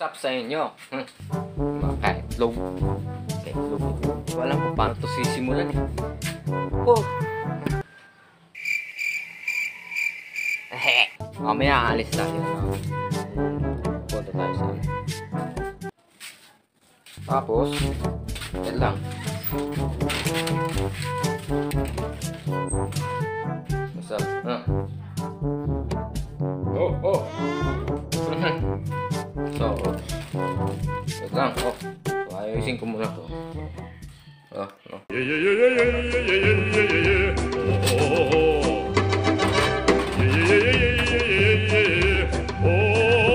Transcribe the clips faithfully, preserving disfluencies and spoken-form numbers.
What's up sa inyo? Hmm. Mga ka-itlog. Ka-itlog. Hindi ko alam kung paano ito sisimulan eh. Oh. Hehe. Mamaya aalis tayo. No? Punta tayo sa ano. Tapos, yan lang. What's up? Huh? Oh, oh. So, wait lang. Oh, so, ayusin ko muna to. Oh, oh. Yeah, yeah, yeah, yeah, yeah, yeah, yeah, yeah, yeah, yeah. Oh, oh, oh. Yeah, yeah, yeah, yeah, yeah, yeah, yeah, yeah. Oh.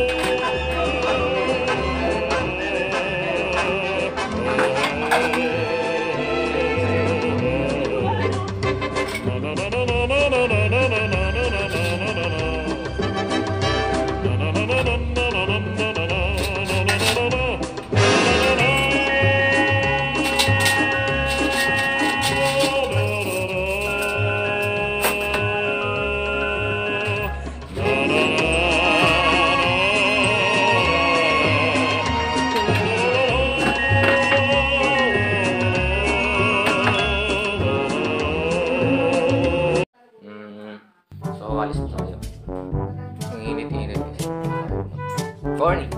Alis na tayo. Ang init-init. Corny!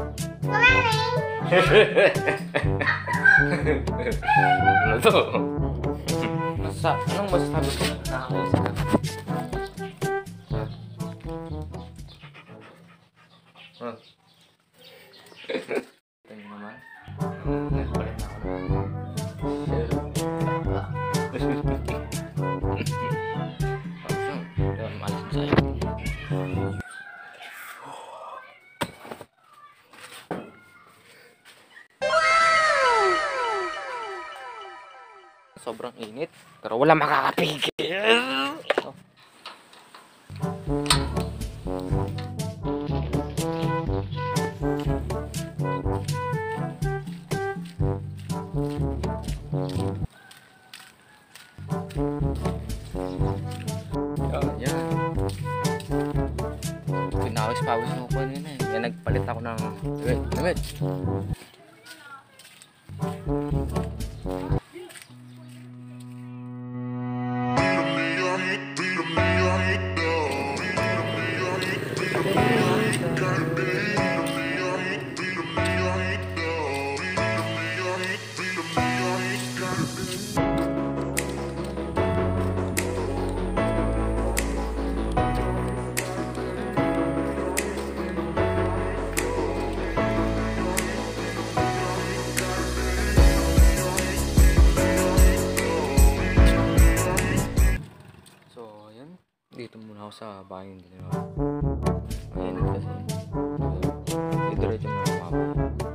Ano to? Masa, anong masasabi ko? Nakakailis ka. Huh? Ito nyo naman. Nagpalit na ako naman. Sobrang init, pero wala makakapigil. Oh. Yan, yan. Pinawis-pawis ako kanina eh. Yan, nagpalit ako ng... Wait, wait. Dito muna ako sa bahay ng ginawa. Ayan kasi. Diretso na ako mabay.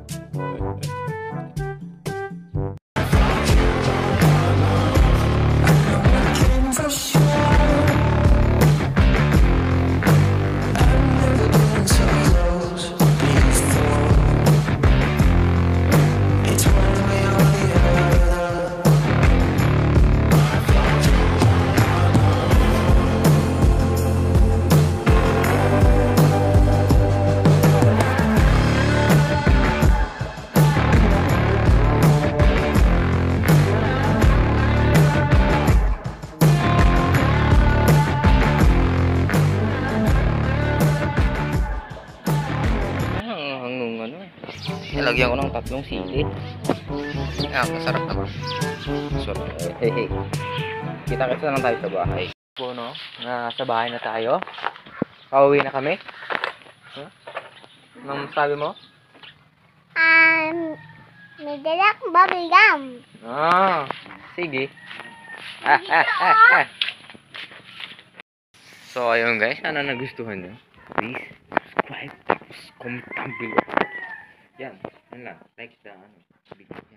Nilagyan ko ng tatlong sili. Ah, masarap naman. So, hey, hey. Kita-kita lang tayo sa bahay. So, no? Nasa bahay na tayo. Pauwi na kami. Huh? Anong sabi mo? Um, may dala akong bubble gum. Ah, sige. Ah, ah, ah, ah. So, ayun guys. Sana nagustuhan nyo. Please, subscribe. Tapos, comment down below. Yan, yan lang. Like the ano, video.